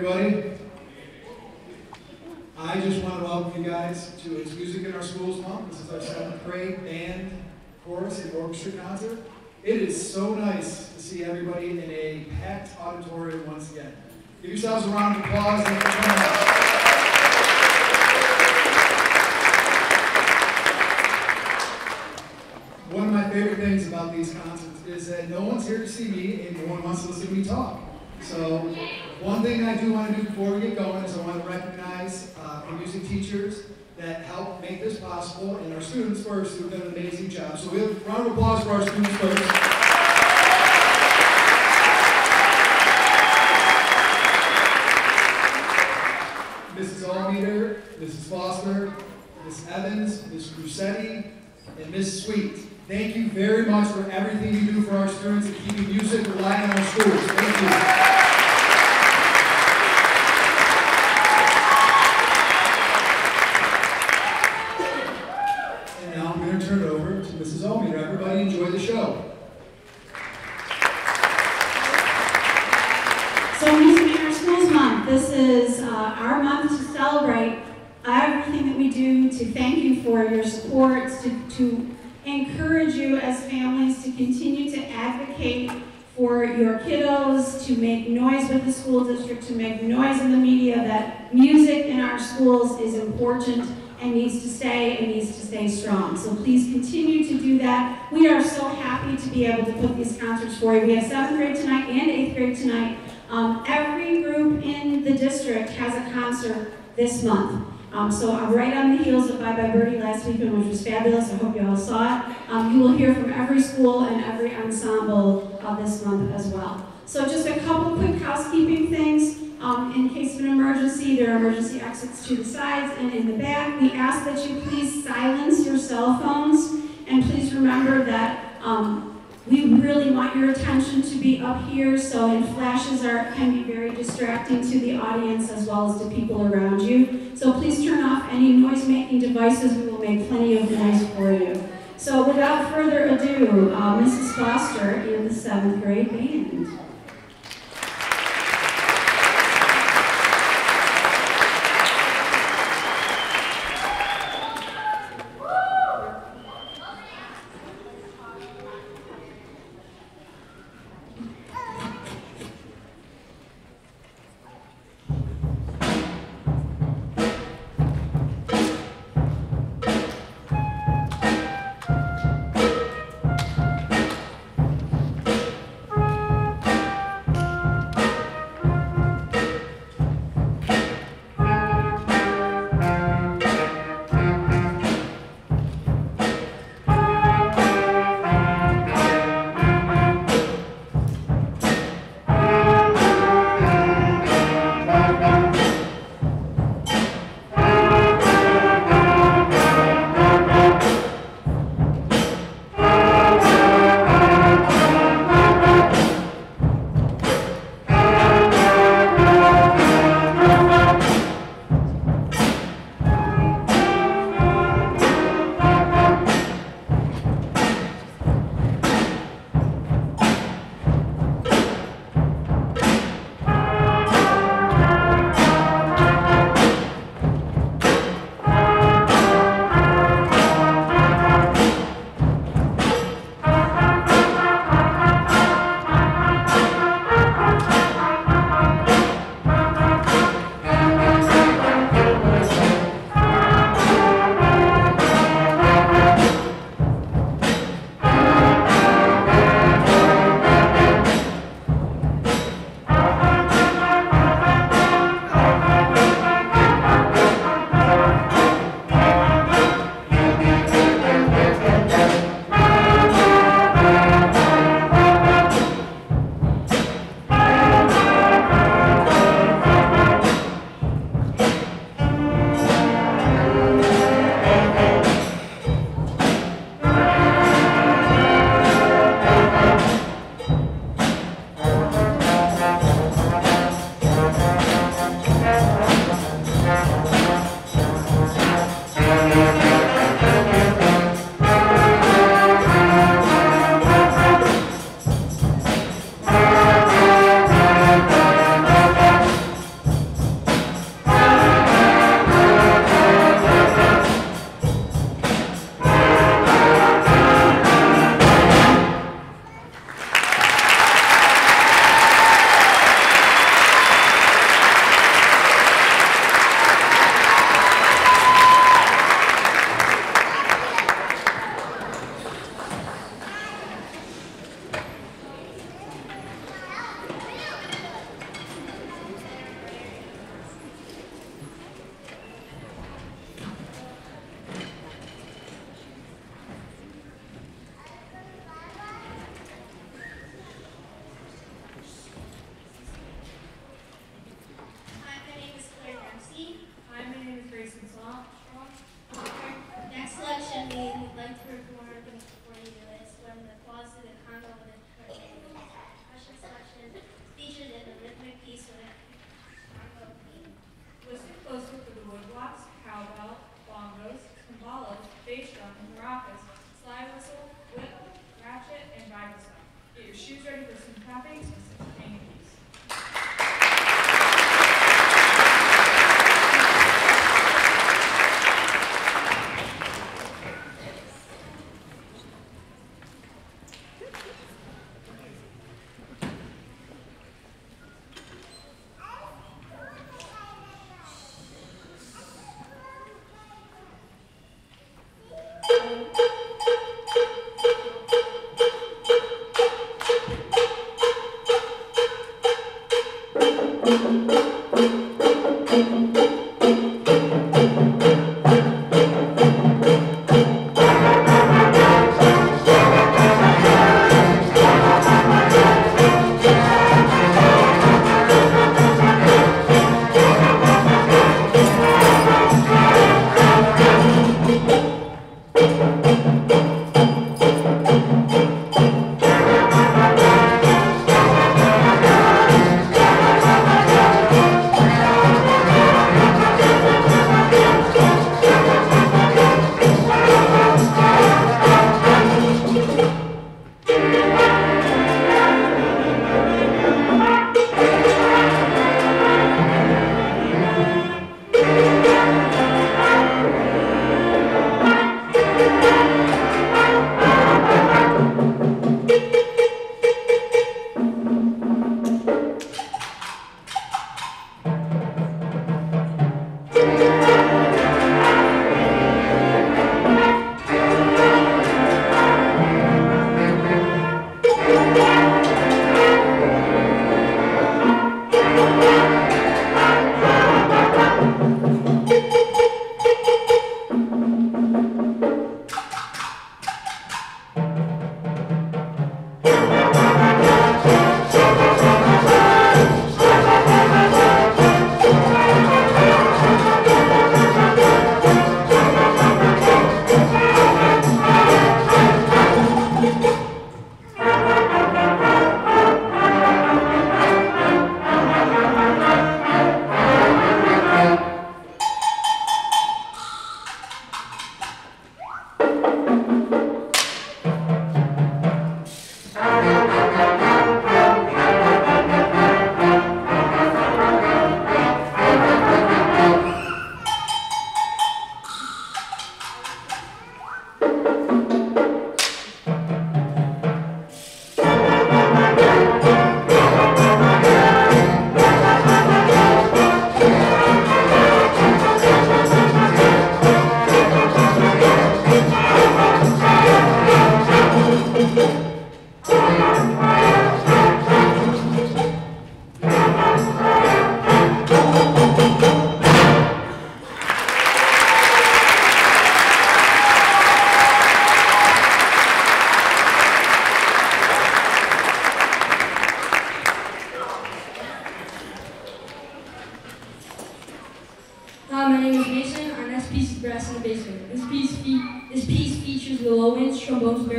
everybody. I just want to welcome you guys to It's Music in Our Schools Month. This is our 7th grade band, chorus, and orchestra concert. It is so nice to see everybody in a packed auditorium once again. Give yourselves a round of applause. Thank you very much. One of my favorite things about these concerts is that no one's here to see me and no one wants to listen to me talk. So one thing I do want to do before we get going is I want to recognize the music teachers that helped make this possible, and our students first, who've done an amazing job. So we have a round of applause for our students first. Mrs. Almeter, Mrs. Foster, Ms. Evans, Ms. Russetti, and Ms. Sweet. Thank you very much for everything you do for our students and keeping music alive in our schools. Thank you. And now I'm going to turn it over to Mrs. Almeter. Everybody enjoy the show. So Music in Our Schools Month. This is our month to celebrate everything that we do, to thank you for your support, to encourage you as families to continue to advocate for your kiddos, to make noise with the school district, to make noise in the media that music in our schools is important and needs to stay strong. So please continue to do that. We are so happy to be able to put these concerts for you. We have 7th grade tonight and 8th grade tonight. Every group in the district has a concert this month. So I'm right on the heels of Bye Bye Birdie last weekend, which was fabulous. I hope you all saw it. You will hear from every school and every ensemble this month as well. So just a couple quick housekeeping things. In case of an emergency, there are emergency exits to the sides and in the back. We ask that you please silence your cell phones, and please remember that we really want your attention to be up here, so and flashes can be very distracting to the audience as well as to people around you. So please turn off any noise-making devices. We will make plenty of noise for you. So without further ado, Mrs. Foster and the 7th grade band.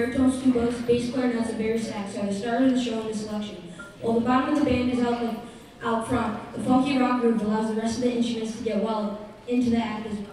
baritones, tubas, bass clarinets, and bass sax are the stars of the show in this selection. While the bottom of the band is out front, the funky rock groove allows the rest of the instruments to get well into the act as well.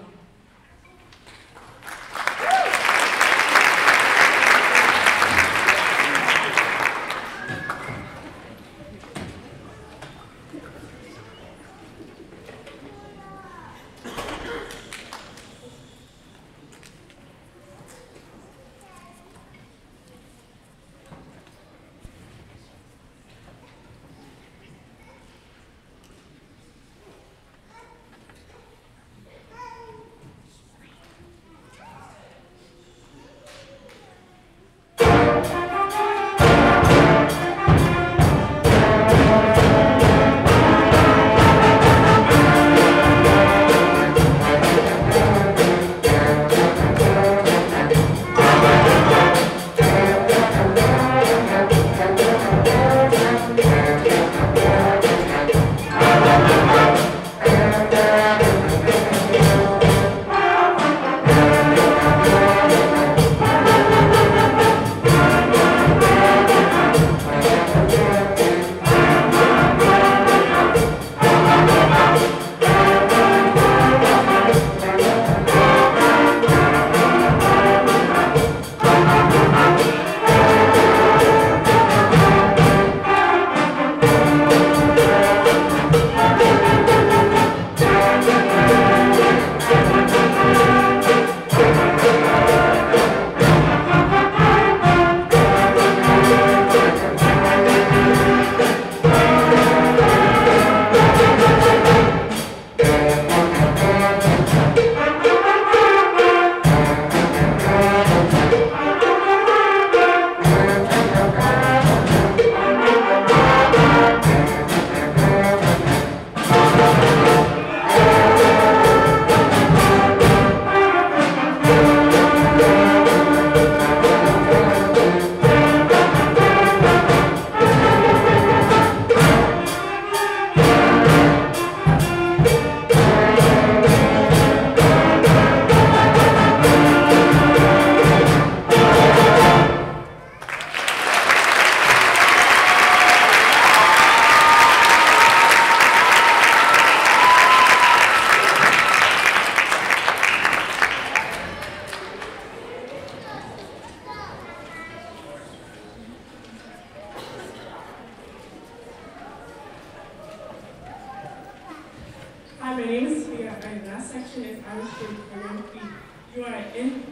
Hi, my name is Sophia. My last section is Irish Food Program. You are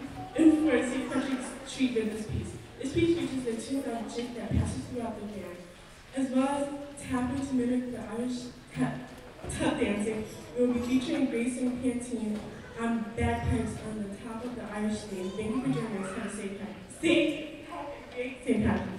in for a safe country treat with this piece. This piece features the tune of a jig that passes throughout the band, as well as tapping to mimic the Irish tap dancing. We will be featuring bass and canteen on bagpipes on the top of the Irish theme. Thank you for joining us. Have a safe time. St. Patrick's.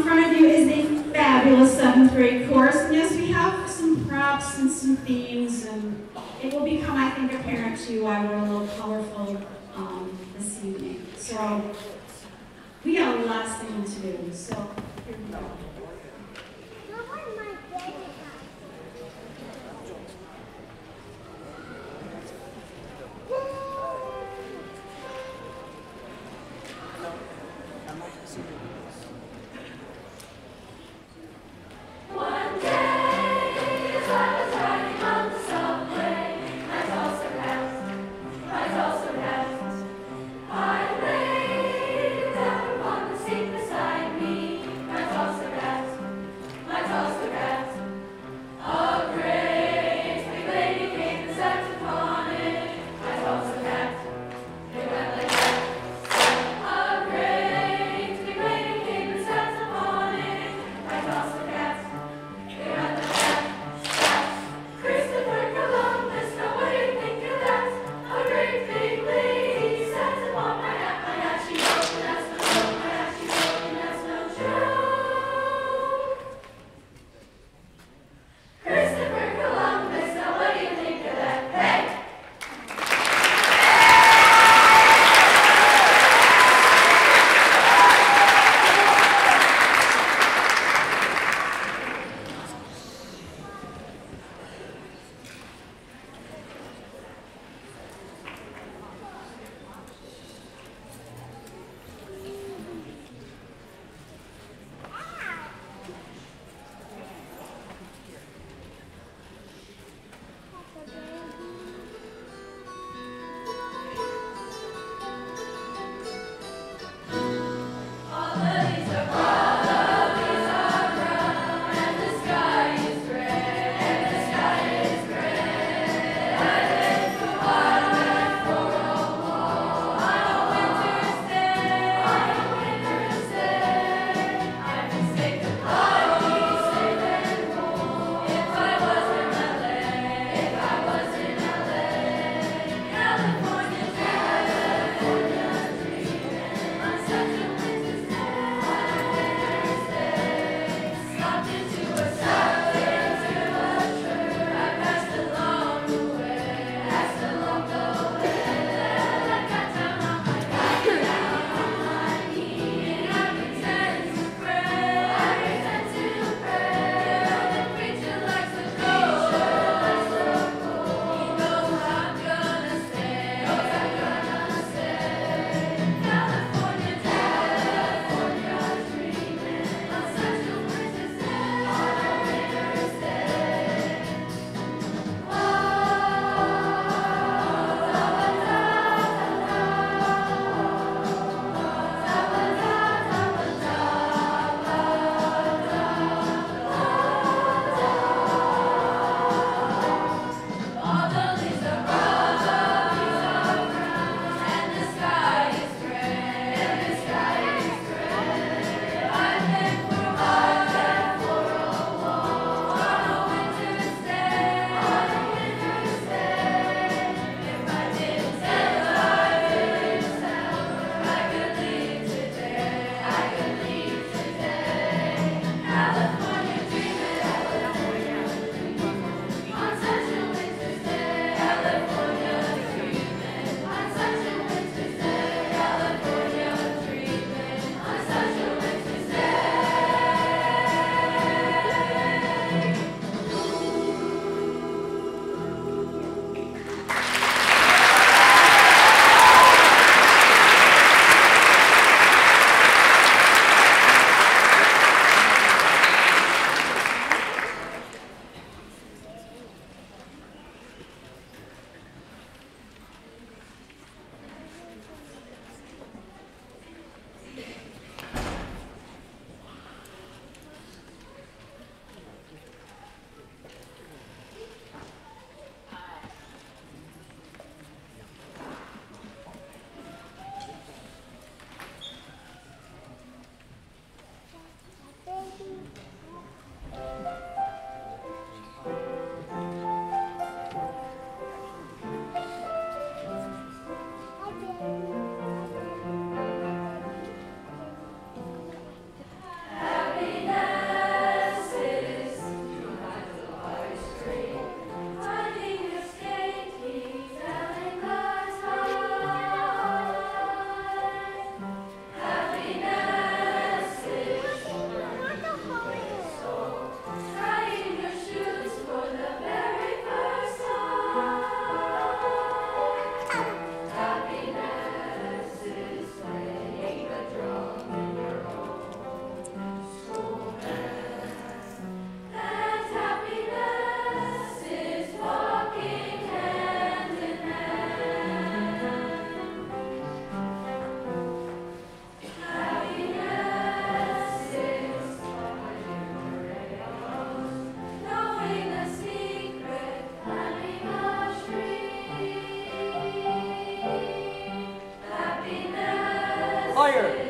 in front of you is a fabulous 7th grade course. And yes, we have some props and some themes, and it will become, I think, apparent to you why we're a little colorful this evening. So we got a lot of singing to do. So here we go. Beside me, my toss around. choir.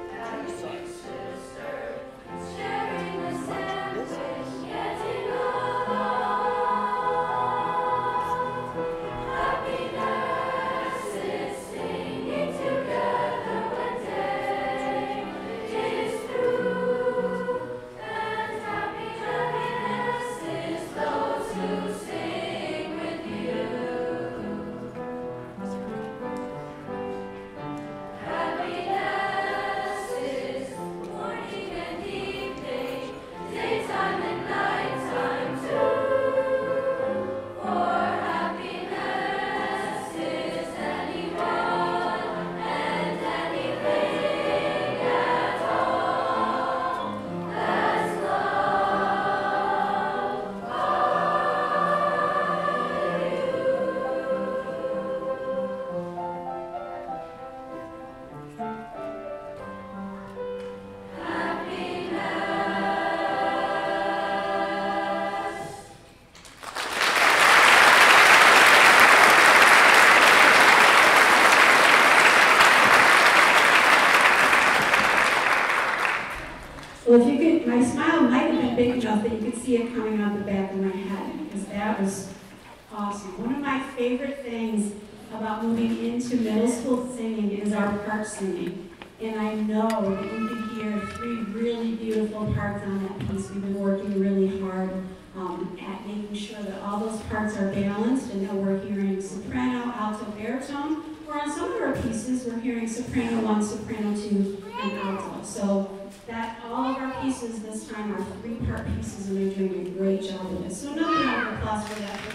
Well, if you could, my smile might have been big enough that you could see it coming out the back of my head, because that was awesome. One of my favorite things about moving into middle school singing is our part singing. And I know that you can hear 3 really beautiful parts on that piece. We've been working really hard at making sure that all those parts are balanced, and that we're hearing soprano, alto, baritone, or on some of our pieces, we're hearing soprano 1, soprano 2, and alto. So that all of our pieces this time are 3-part pieces, and they're doing a great job with it. So another round of applause for that.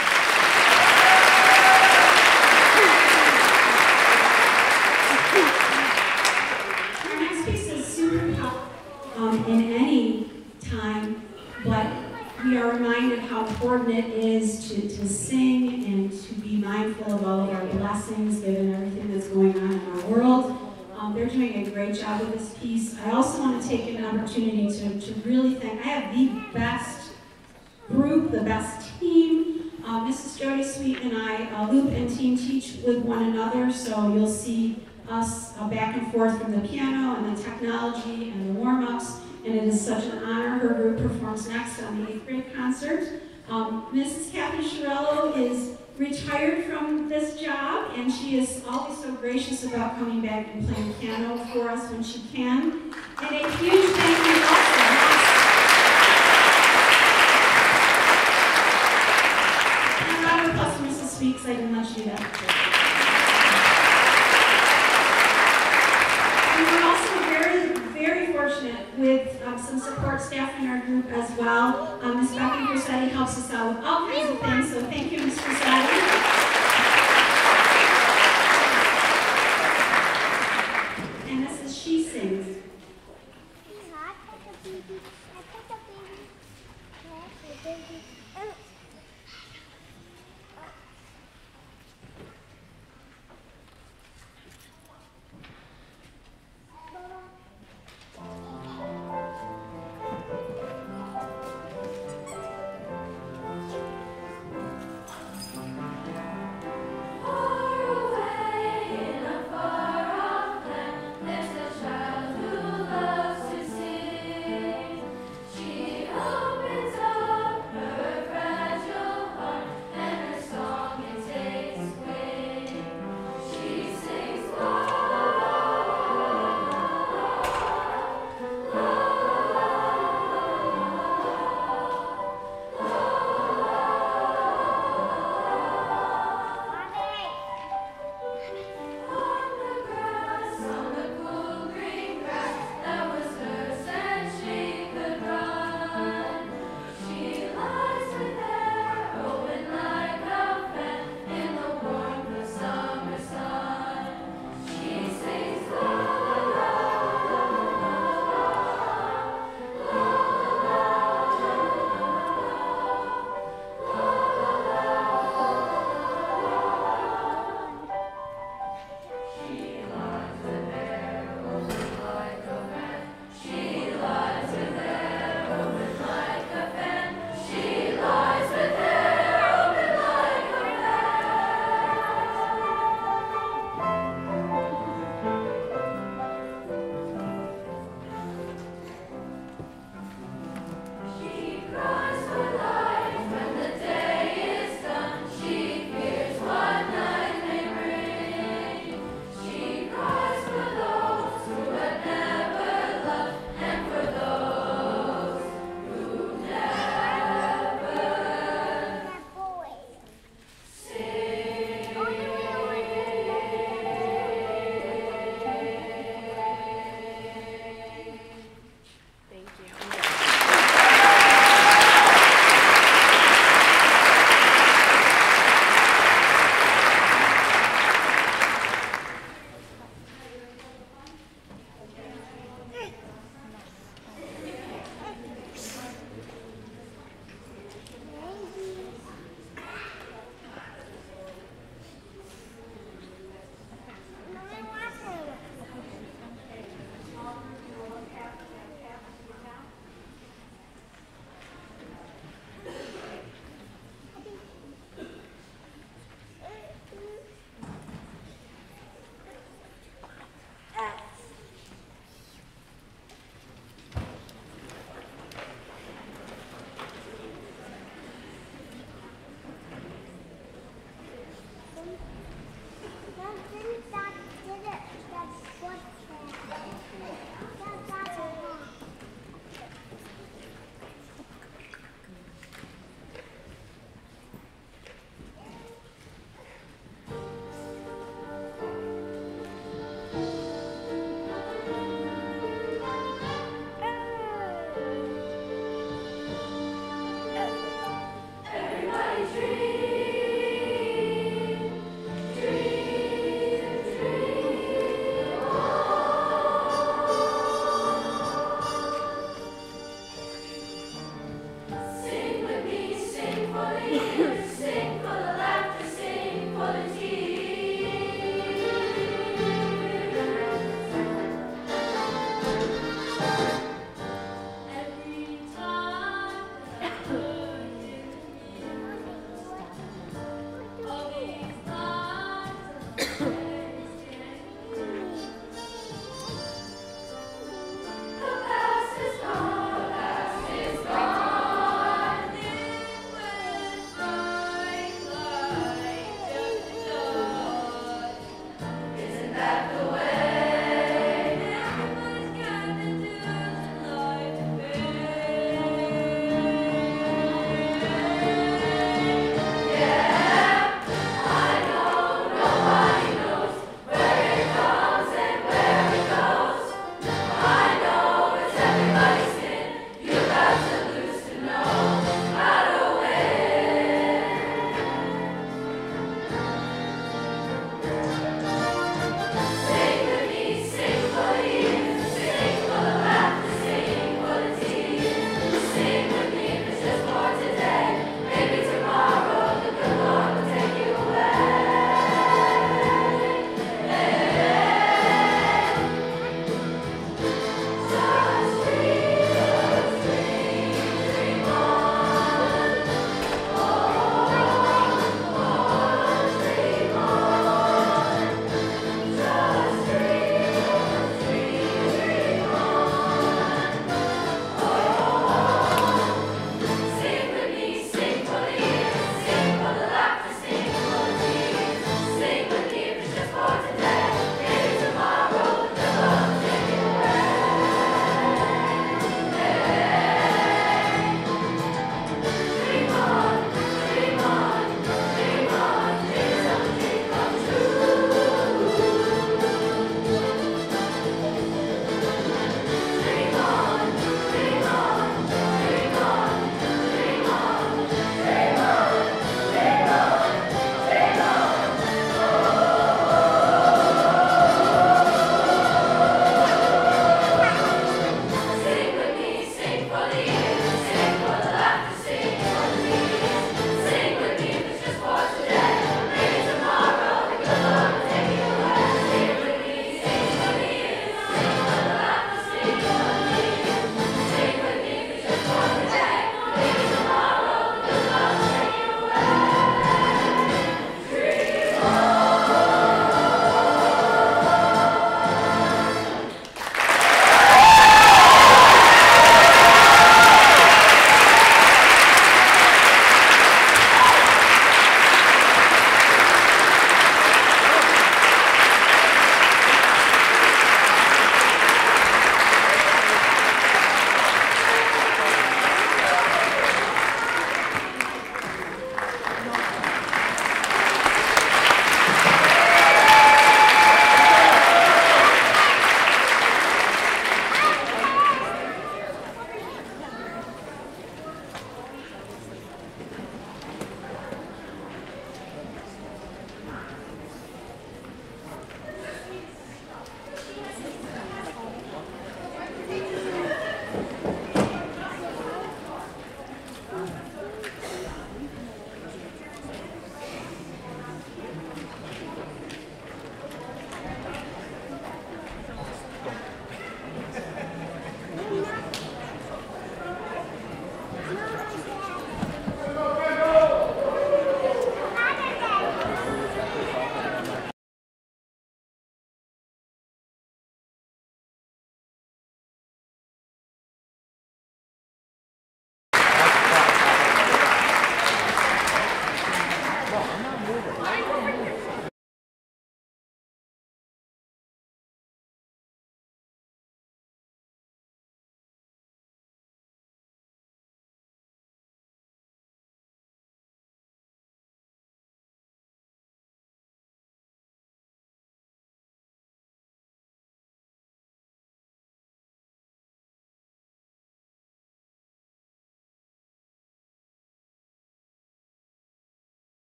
Our next piece is super pop in any time, but we are reminded how important it is to sing and to be mindful of all of our blessings given everything that's going on in our world. They're doing a great job with this piece. I also want to take an opportunity to really thank, I have the best group, the best team. Mrs. Jody Sweet and I loop and team teach with one another, so you'll see us back and forth from the piano and the technology and the warm-ups, and it is such an honor. Her group performs next on the 8th grade concert. Mrs. Kathy Chiarello is retired from this job, and she is always so gracious about coming back and playing piano for us when she can. And a huge thank you also. And a round of applause for Mrs. Speaks. I didn't let you do that. And we're also very, very fortunate with some support staff in our group as well. Ms. Becky Grissetti helps us out with all kinds of things, so thank you, Ms. Grissetti. And this is She Sings.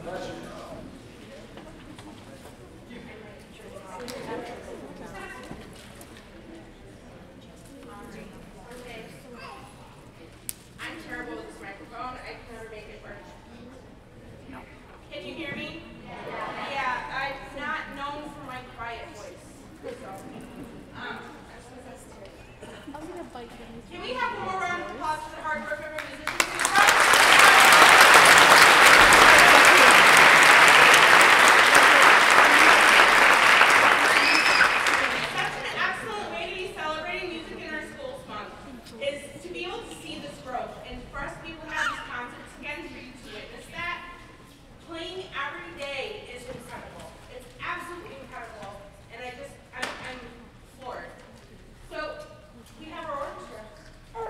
I'm terrible with this microphone. I can never make it work. Can you hear me? Yeah, I'm not known for my quiet voice. So, can we have one more round of applause for the hard work of our musicians? Such an excellent way to be celebrating music in our schools month is to be able to see this growth and for us to be able to have these concerts again for you to witness that. Playing every day is incredible. It's absolutely incredible. And I'm floored. So, we have our orchestra.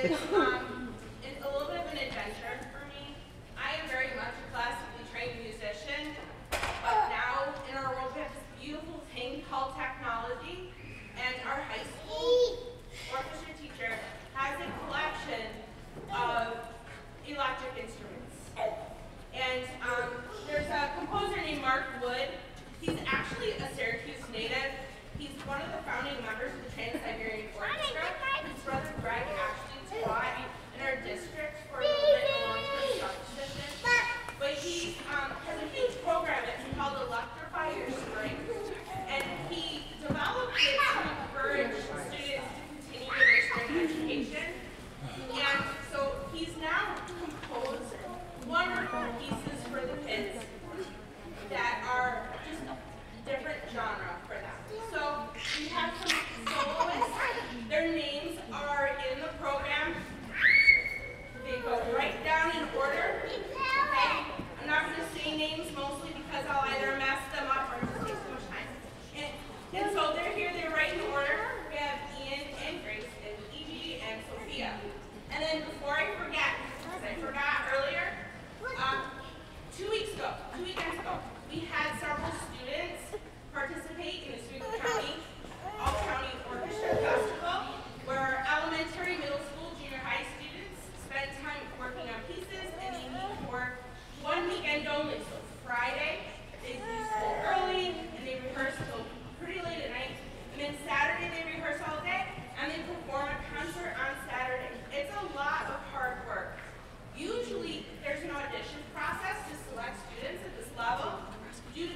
it's a little bit of an adventure for me. I am very much a classically trained musician, but now in our world we have this beautiful thing called technology, and our high school orchestra teacher has a collection of electric instruments. And there's a composer named Mark Wood. He's actually a Syracuse native. He's one of the founding members of the Trans-Siberian Orchestra. His brother Greg actually taught in our district for a little bit in a long-term sub position. But he has a huge program that's called Electrify Your Strings. And he developed it to encourage students to continue their string education. And so he's now composed wonderful pieces for the kids that are just different genre for them. So we have some soloists. Their names are in the program. They go right down in order. Okay? I'm not going to say names mostly because I'll either mess them up or just take too much time. And so they're here, they're right in order. We have Ian and Grace and Evie and Sophia. And then before I forget, because I forgot earlier, 2 weekends ago, we had several students participate in the Oswego County All-County Orchestra Festival, where elementary, middle school, junior high students spent time working on pieces, and they meet for 1 weekend only. So Friday, they do school early, and they rehearse till pretty late at night. And then Saturday, they rehearse all day, and they perform a concert on Saturday. It's a lot of hard work. Usually, there's an audition process to select students at this level. Due to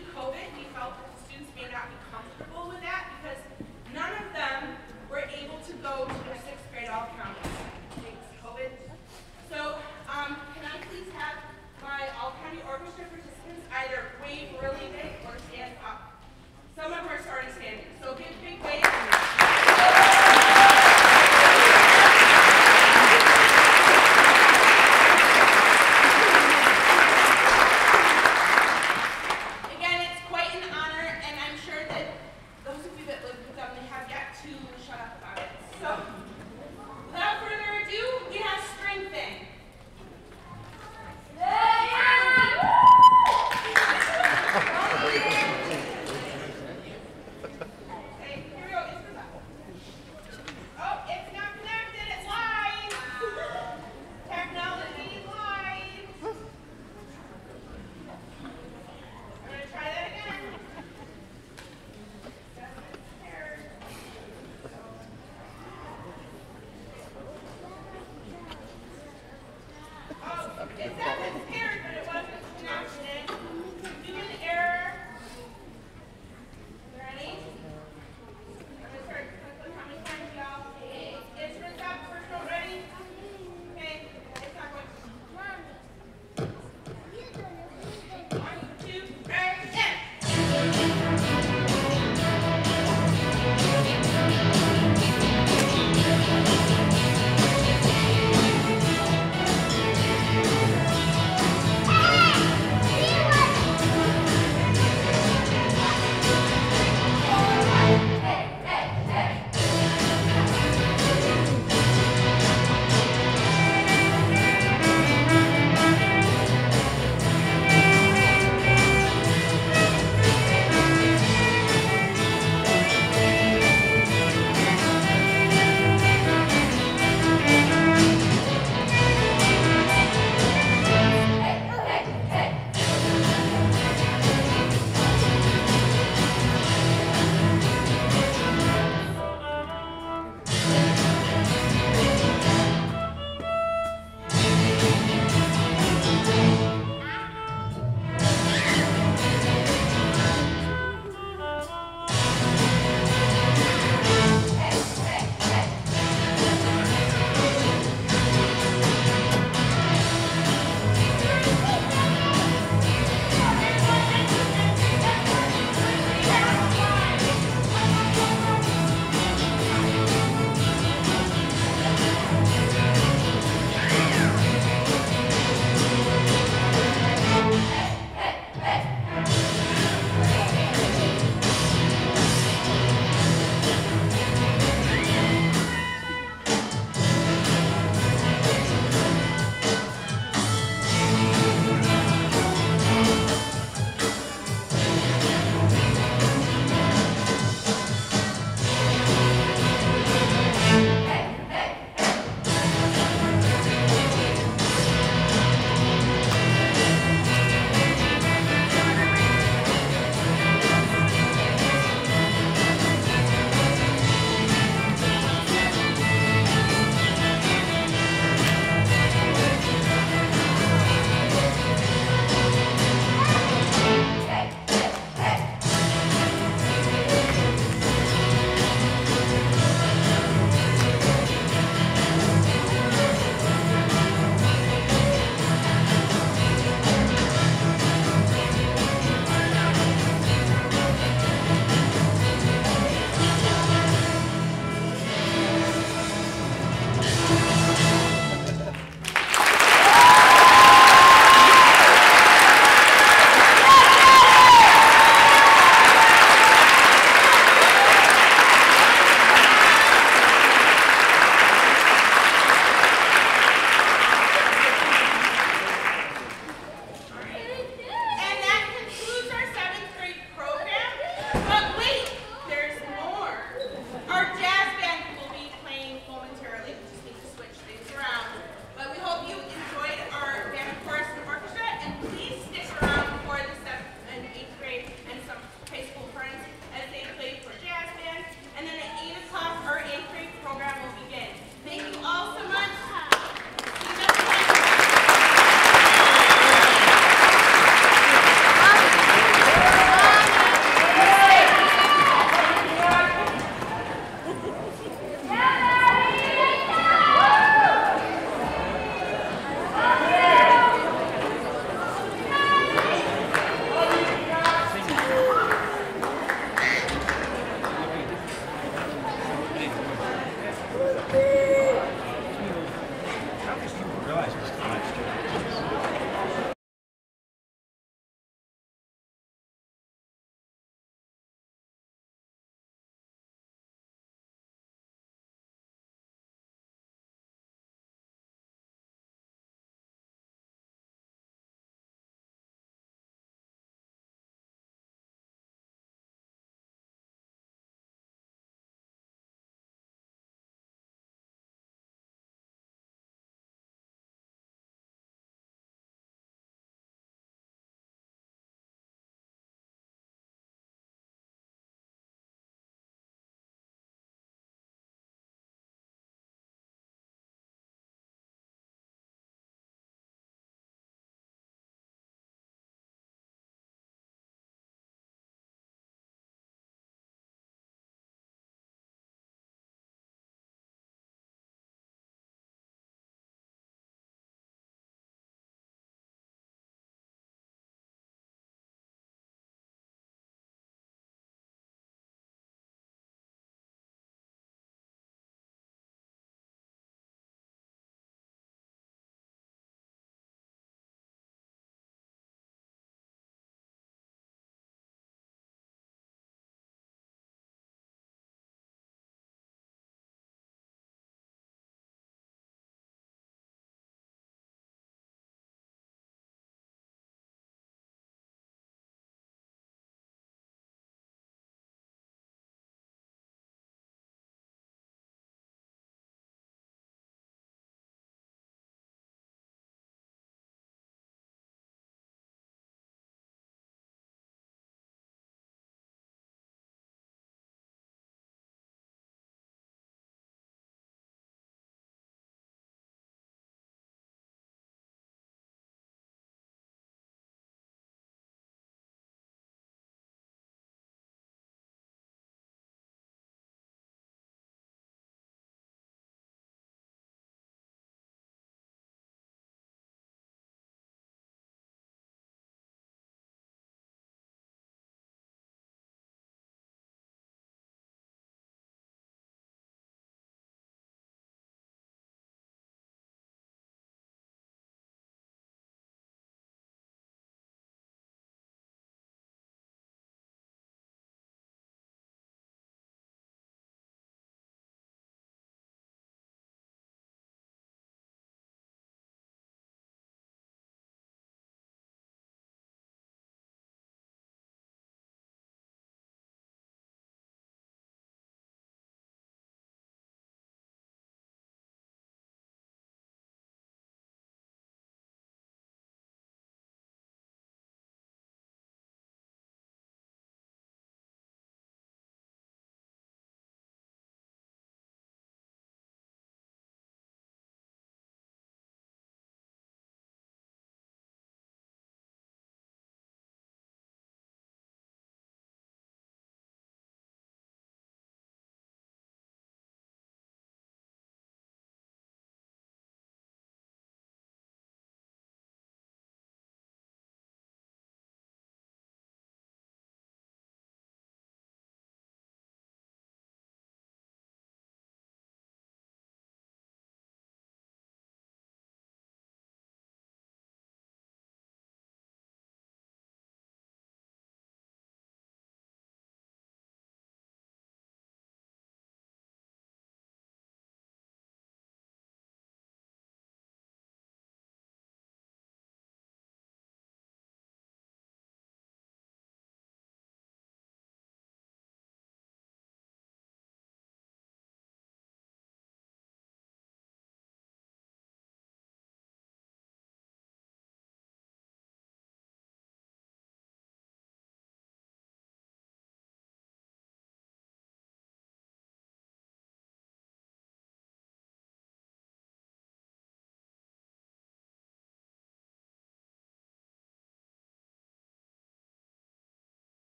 Thank you.